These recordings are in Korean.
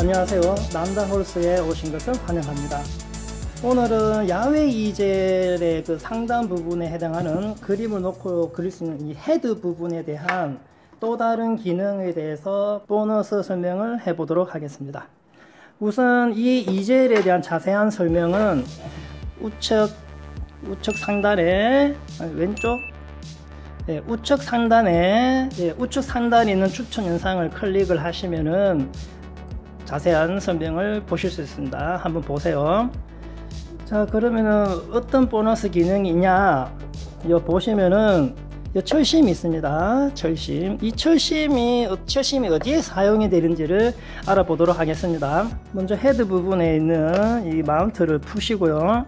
안녕하세요. 난다홀스에 오신 것을 환영합니다. 오늘은 야외 이젤의 그 상단 부분에 해당하는 그림을 놓고 그릴 수 있는 이 헤드 부분에 대한 또 다른 기능에 대해서 보너스 설명을 해보도록 하겠습니다. 우선 이 이젤에 대한 자세한 설명은 우측 상단에 왼쪽 우측 상단에 우측 상단에 있는 추천 영상을 클릭을 하시면은 자세한 설명을 보실 수 있습니다. 한번 보세요. 자, 그러면은 어떤 보너스 기능이냐, 여기 보시면은 철심이 있습니다. 철심. 이 철심이 어디에 사용이 되는지를 알아보도록 하겠습니다. 먼저 헤드 부분에 있는 이 마운트를 푸시고요.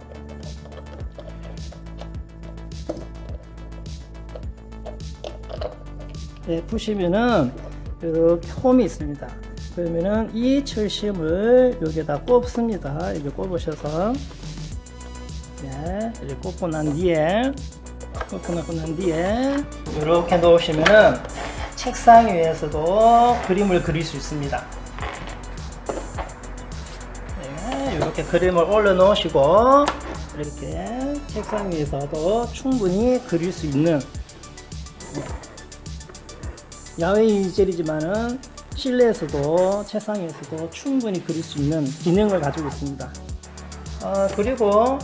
네, 푸시면은 이렇게 홈이 있습니다. 그러면은 이 철심을 여기다 꼽습니다. 이렇게 꼽으셔서, 네, 이렇게 꼽고 난 뒤에 이렇게 놓으시면은 책상 위에서도 그림을 그릴 수 있습니다. 네, 이렇게 그림을 올려 놓으시고 이렇게 책상 위에서도 충분히 그릴 수 있는, 야외 이젤이지만은 실내에서도 책상 위에서도 충분히 그릴 수 있는 기능을 가지고 있습니다. 그리고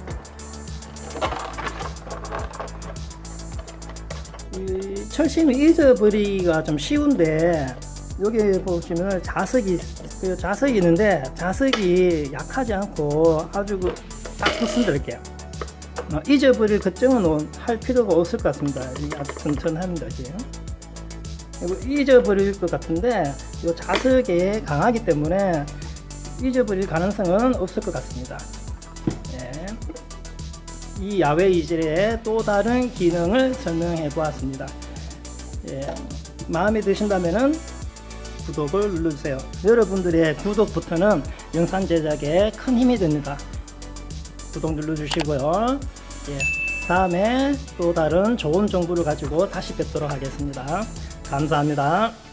이 철심을 잊어버리기가 좀 쉬운데, 여기 보시면 자석이 있는데 자석이 약하지 않고 아주 딱 붙습니다. 이렇게 잊어버릴 걱정은 할 필요가 없을 것 같습니다. 이게 아주 튼튼합니다. 잊어버릴 것 같은데 이 자석이 강하기 때문에 잊어버릴 가능성은 없을 것 같습니다. 네. 이 야외 이젤의 또 다른 기능을 설명해 보았습니다. 예. 마음에 드신다면 구독을 눌러주세요. 여러분들의 구독 버튼은 영상 제작에 큰 힘이 됩니다. 구독 눌러주시고요. 예. 다음에 또 다른 좋은 정보를 가지고 다시 뵙도록 하겠습니다. 감사합니다.